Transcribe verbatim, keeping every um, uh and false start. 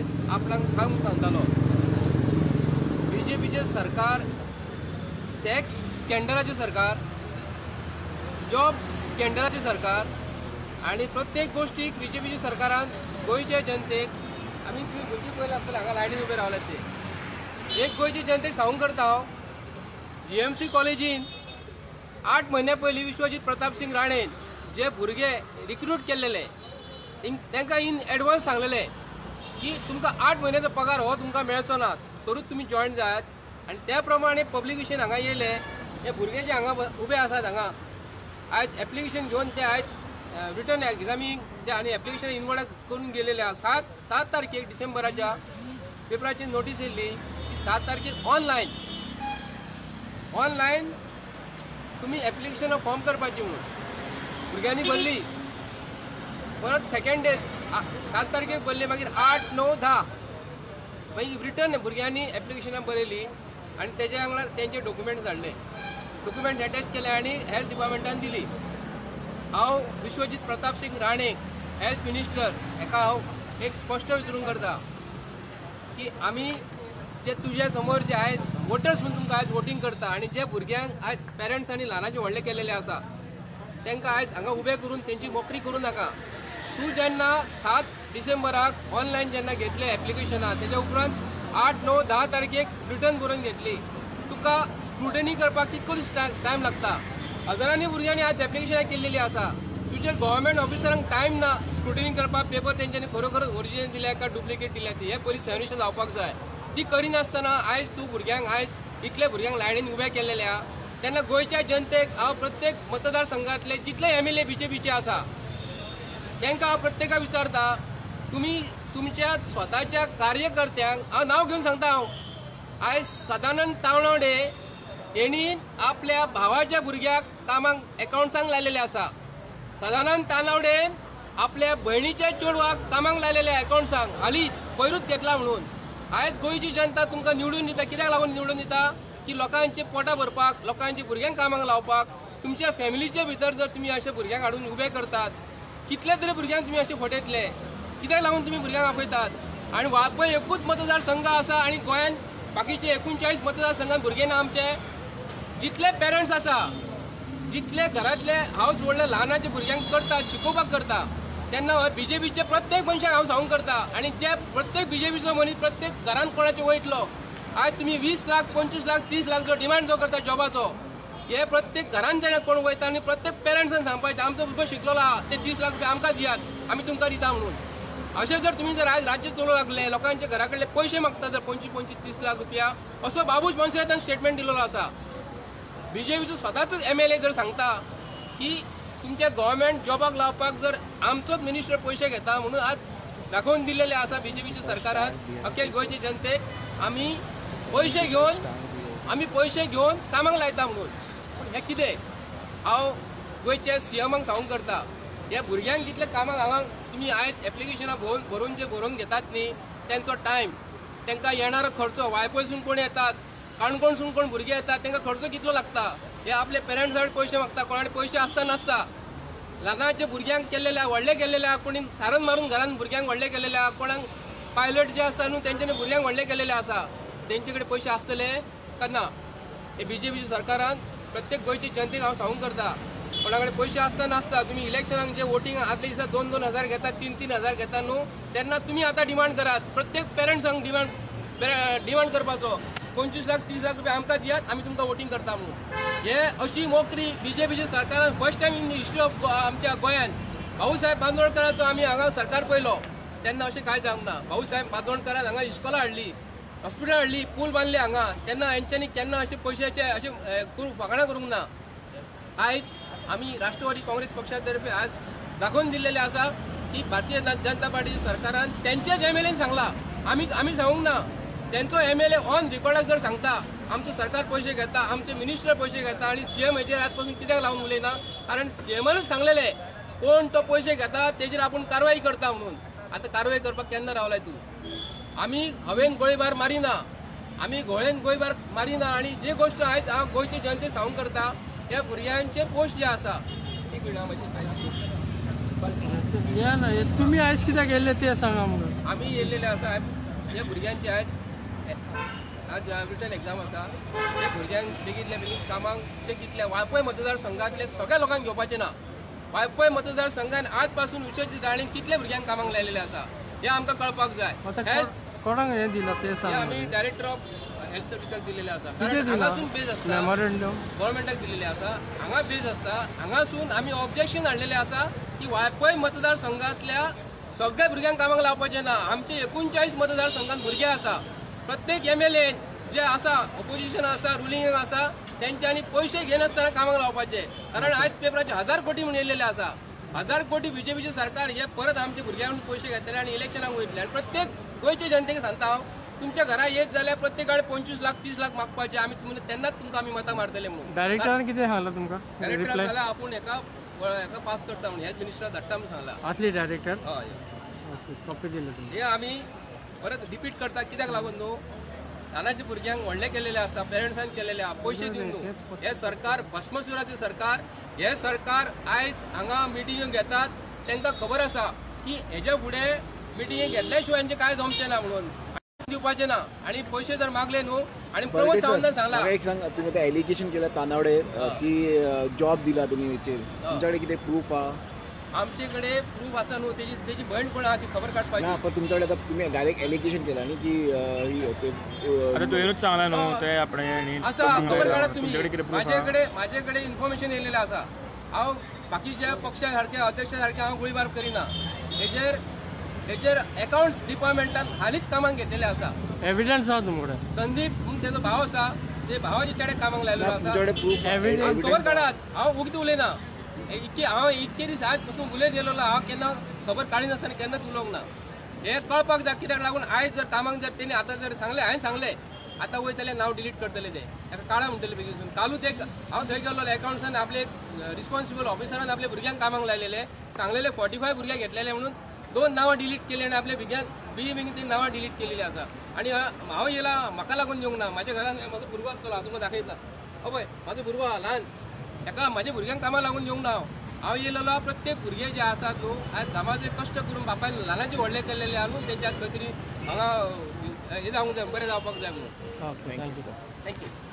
आपणाक सांग सांगतालो बीजेपीचे सरकार सेक्स स्कॅन्डलाचे सरकार, जॉब स्कॅन्डलाचे सरकार आणि प्रत्येक गोष्टीक बीजेपीच्या सरकारान गोयच्या जनतेक आमी तुम्ही गोंयची पयले आसतले हांगा लायनीन उबे रावल्यात ते एक गोंयची जनतेक सांगूंक करता हांव जी एम सी कॉलेजीन आठ म्हयन्या पयलीं विश्वजीत प्रताप सिंग राणेन जे भुरगे रिक्रूट केल्लेले तांकां इन एडवान्स सांगलेले की तुमकां आठ म्हयन्याचो पगार हो तुमकां मेळचो ना, तरूच तुमी जॉयन जायात। आनी त्या प्रमाणे पब्लिकेशन हांगा येयले, हे भुरगे जे हांगा उबे आसात हांगा आयज एप्लिकेशन घेवन ते आयज रिटर्न एग्जामीक ते आनी एप्लिकेशन इनवॉर्ड करून गेलेले आहा। सात सात तारखेक डिसेंबराच्या पेपराची नोटीस येयल्ली की सात तारखेक ऑनलायन ऑनलायन तुम्ही एप्लिकेशन फॉर्म करपाची म्हणून भुरग्यांनी भरली। परत सेकंड डे सात तारखेक भरली, मागीर आठ णव धा मागीर रिटर्न भुरग्यांनी एप्लिकेशनां बरयली आनी तेज्या वांगडा तेंचे डॉक्युमेंट्स धाडले, डॉक्युमेंट अटॅच केले आनी हेल्थ डिपार्टमेंटान दिली। हांव विश्वजीत प्रताप सिंग राणे हेल्थ मिनिस्टर हेका हांव एक स्पश्ट विचारून करता की आमी जे तुज्या समोर जे आयज वोटर्स म्हणून तुमकां आयज वोटींग करता आनी जे भुरग्यांक आयज पेरंट्स आनी ल्हानाचे व्हडले केलेले आसा तांकां आयज हांगा उबे करून तेंची मोकळी करूं नाका। तूं जेन्ना सात डिसेंबराक ऑनलायन जेन्ना घेतले एप्लिकेशनां तेज्या उपरांत आठ णव धा तारखेक रिटर्न बरोवन घेतली, तुका स्क्रुटनी करपाक कितको दीस टायम लागता? हजारांनी भुरग्यांनी आज एप्लिकेशनां केल्लेली आसा, तुजे गव्हर्मेंट ऑफिसरांक टायम ना स्क्रुटनी करपाक पेपर तेंच्यांनी खरोखर ओरिजिनल दिल्या काय डुप्लिकेट दिल्या ती हे पयलीं सॅन्युशन जावपाक जाय। ती करिनासतना आयज तूं भुरग्यांक आयज इतले भुरग्यांक लायनीन उबे केल्लेले आहा तेन्ना गोंयच्या जनतेक हांव प्रत्येक मतदारसंघातले जितले एम एल ए बीजेपीचे आसा तांकां हांव प्रत्येका विचारता, तुमी तुमच्या स्वताच्या कार्यकर्त्यांक हांव नांव घेवन सांगता, हांव आयज सदानंद तावडे हेणी आपल्या भावाच्या भुरग्याक कामाक एकाउंट्सांक लायलेले आसा, सदानंद तानावडेन आपल्या भयणीच्या चेडवाक कामाक लायलेले एकाउंट्सांक हालींच पयरूच घेतला म्हणून। आयज गोंयची जनता तुमकां निवडून दिता, कित्याक लागून निवडून दिता की लोकांचे पोटां भरपाक, लोकांच्या भुरग्यांक कामाक लावपाक। तुमच्या फॅमिलीचे भितर जर तुमी अशे भुरग्यांक हाडून उबे करतात, कितले तरी भुरग्यांक तुमी अशे फटयतले, कित्याक लागून तुमी भुरग्यांक आपयतात? आनी वापय एकूच मतदारसंघ आसा आनी गोंयांत बाकीचे एकुणचाळीस मतदारसंघात भुरगे ना आमचे। जितले पेरंट्स आसा, जितले घरातले हावस व्हडले ल्हानाचे भुरग्यांक करतात, शिकोवपाक करता, तेन्ना बीजेपीचे प्रत्येक मनशाक हांव सांगूंक करता आनी जे प्रत्येक बीजेपीचो मनीस प्रत्येक घरान कोणाचे वयतलो, आयज तुमी वीस लाख पंचवीस लाख तीस लाख जो डिमांड जो करता जॉबाचो, हे प्रत्येक घरान जेन्ना कोण वयता आनी प्रत्येक पेरंट्सान सांगपाचें आमचो भुरगो शिकलेलो आहा ते तीस लाख रुपया आमकां दियात, आमी तुमकां दिता म्हणून। अशें जर तुमी जर आयज राज्य चलोवंक लागले, लोकांचे घरा कडले पयशे मागता जर पंचवीस पंचवीस तीस लाख रुपया, असो बाबूश मनशान स्टेटमेंट दिलेलो आसा। बीजेपीचो स्वताचोच एम एल ए जर सांगता की तुमच्या गव्हर्मेंट जॉबाक लावपाक जर आमचोच मिनिस्टर पयशे घेता म्हणून आज दाखोवन दिलेले आसा बीजेपीच्या सरकारान अख्ख्या गोंयचे जनतेक आमी पयशे घेवन आमी पयशे घेवन कामाक लायता म्हणून। पूण हें कितें? हांव गोंयच्या सीएमाक सांगूंक करता, ह्या भुरग्यांक जितले कामाक हांगा तुमी आयज एप्लिकेशनां भरून भरून जे भरोवन घेतात न्ही, तेंचो टायम, तांकां येणारो खर्चो, वायपयसून कोण येतात, काणकोणसून कोण भुरगे येतात, तांकां खर्चो कितलो लागता, हे आपले पेरंट्स कडेन पयशे मागता, कोणाकडे पयशे आसता नासता। ल्हानाचे भुरग्यांक केल्लेले आहा, व्हडले केल्लेले आहा, कोणी सारन मारून घरान भुरग्यांक व्हडले केल्लेले आहा, कोणाक पायलट जे आसता न्हू तेंच्यांनी भुरग्यांक व्हडले केल्लेले आसा, तेंचे कडेन पयशे आसतले काय ना? हे बीजेपीच्या सरकारान प्रत्येक गोंयच्या जनतेक हांव सांगूंक करता, कोणा कडेन पयशे आसता नासता, तुमी इलेक्शनाक जे वोटींग आदले दिसा दोन दोन हजार घेतात, तीन तीन हजार घेतात न्हू, तेन्ना तुमी आतां डिमांड करात, प्रत्येक पेरंट्सांक डिमांड डिमांड करपाचो, पंचवीस लाख तीस लाख रुपया आमकां दियात, आमी तुमकां वोटींग करता म्हणून। हे अशी मोकरी बीजेपीच्या सरकारान first time in history of आमच्या गोंयांत भाऊ साहेब बांदोडकराचो आमी हांगा सरकार पयलो तेन्ना अशें कांय जावंक ना। भाऊ साहेब बांदोडकरान हांगा इस्कॉलां हाडली, हॉस्पिटल हाडली, पूल बांदले हांगा, तेन्ना हेंच्यांनी केन्ना अशें पयशाचे अशें करूंक फकाणां करूंक ना। आयज आमी राष्ट्रवादी काँग्रेस पक्षा तर्फे आज दाखोवन दिल्लेले आसा की भारतीय जनता पार्टीच्या सरकारान तेंच्याच एम एल एन सांगला, आमी आमी सांगूंक ना, तेंचो एम एल ए ऑन रिकॉर्डाक जर सांगता आमचो सरकार पयशे घेता, आमचे मिनिस्टर पयशे घेता आनी सीएम हेजेर आज पासून कित्याक लावून उलयना? कारण सीएमानूच सांगलेले कोण तो पयशे घेता तेजेर आपूण कारवाई करता म्हणून। आतां कारवाई करपाक केन्ना रावलाय तूं? आमी हवेन गोळीबार मारिना, आमी घोळेन गोळीबार मारिना आनी जे गोश्ट आयज हांव गोंयचे जनतेक सांगूंक करता, त्या भुरग्यांचे पोस्ट जे आसा ती या ना हे तुम्ही आयज कित्याक गेले ते सांगा मग आमी येयलेले आसा जे भुरग्यांची आयज आज रिटर्न एग्जाम आसा त्या भुरग्यांक बेगीतल्या बेगीन कामांक ते कितले वाळपय मतदारसंघातले सगळ्या लोकांक घेवपाचे ना. वाळपय मतदारसंघान आज पासून विश्वजीत राणेन कितले भुरग्यांक कामांक लायलेले आसा हे आमकां कळपाक जाय. कोणाक हे दिला ते सांगा. आमी डायरेक्टर ऑफ हेल्थ सर्विसाक दिलेले आसा कारण हांगासून बेज आसता गव्हर्मेंटाक दिलेले आसा हांगा बेज आसता हांगासून आमी ऑब्जेक्शन हाडलेले आसा की वाळपय मतदारसंघातल्या सगळ्या भुरग्यांक कामाक लावपाचें ना. आमचे एकोणचाळीस मतदारसंघात भुरगे आसा प्रत्येक एम एल ए जे आसा ऑपोजिशन आसा रुलिंग आसा तेंच्यांनी पयशे घेनासतना कामाक लावपाचे कारण आयज पेपराचे हजार कोटी म्हणून येयलेले आसा. हजार कोटी बीजेपीचे सरकार हे परत आमचे भुरग्यांक पयशे घेतले आनी इलेक्शनाक वयतले आनी प्रत्येक गोंयचे जनतेक सांगता हांव तुमच्या घरा येत जाल्यार प्रत्येकाकडे पंचवीस लाख तीस लाख मागपाचे आमी तुमकां तेन्नाच तुमकां आमी मतां मारतले म्हणून. डायरेक्टरान कितें सांगला तुमकां? डायरेक्टर जाल्यार आपूण एका हेका पास करता म्हणून हेल्थ मिनिस्टर धाडटा म्हणून सांगला. असली डायरेक्टर हय कॉपी दिले तुमी हे आमी परत रिपीट करता कित्याक लागून न्हू ल्हानाच्या भुरग्यांक व्हडले केलेले आसता पेरंट्सान केलेले आहा पयशे दिवन न्हू. हे सरकार भस्मसुराचें सरकार हे सरकार आयज हांगा मिटिंग घेतात तांकां खबर आसा की हेजे फुडें मिटिंगे घेतल्या शिवाय हेंचें कांय जमचें ना म्हणून दिवपाचे ना आणि पैसे जर मागले न्हू आणि प्रमोद सावंतान सांगला एक सांग तुम्ही ते एलिगेशन केलं तानावडे की जॉब दिला तुम्ही हेचेर तुमच्याकडे कितें प्रूफ आहा? आमचे कडेन प्रूफ आसा न्हू तेजी तेजी भयण कोण आहा ती खबर काडपाची ना पण तुमच्याकडे आता तुम्ही डायरेक्ट एलिगेशन केला न्ही की आता तुवेंच सांगला न्हू ते आपणे आसा खबर काडात तुम्ही. माझे कडेन माझे कडेन इन्फॉर्मेशन येयलेलें आसा. हांव बाकीच्या पक्षा सारके अध्यक्षा सारके हांव गोळीबार करिना. हेजेर हेजेर अकाउंट्स डिपार्टमेंटान हालींच कामाक घेतलेले आसा. एविडन्स आहा तुमकडे? संदीप म्हणून तेजो भाव आसा ते भावाचे चेडे कामाक लायलेलो आसा. प्रूफ खबर काडात हांव उगती उलयना इतके हांव इतके दीस आज पासून उलयत गेलो हांव केन्ना खबर काडिनासतना केन्नाच उलोवंक ना. हे कळपाक जाय कित्याक लागून आयज जर कामाक जर तेणी आतां जर सांगलें हांवें सांगलें आतां वयतले नांव डिलीट करतले ते ताका काळा म्हणटले बेगीन. कालूच एक हांव थंय गेल्लो एकाउंट्सान आपले रिस्पॉन्सिबल ऑफिसरान आपल्या भुरग्यांक कामाक लायलेले सांगलेले फोर्टी फाय भुरग्यांक घेतलेले म्हणून दोन नांवां डिलीट केली आनी आपल्या भुरग्यांक बेगी बेगीन ती नांवां डिलीट केलेली आसा. आनी हांव येयला म्हाका लागून येवंक ना. म्हाज्या घरान म्हाजो भुरगो आसतलो हांव तुमकां दाखयता. हय पळय म्हाजो भुरगो आहा ल्हान ताका म्हाज्या भुरग्यांक कामाक लागून येवंक ना. हांव येयलेलो प्रत्येक भुरगे जे आसात न्हू आयज कामाचे कश्ट करून बापायन ल्हानाचे व्हडले केलेले आहा न्हू तेंच्या खंय तरी हांगा हे जावंक जाय बरें जावपाक जाय म्हणून. Thank you thank you.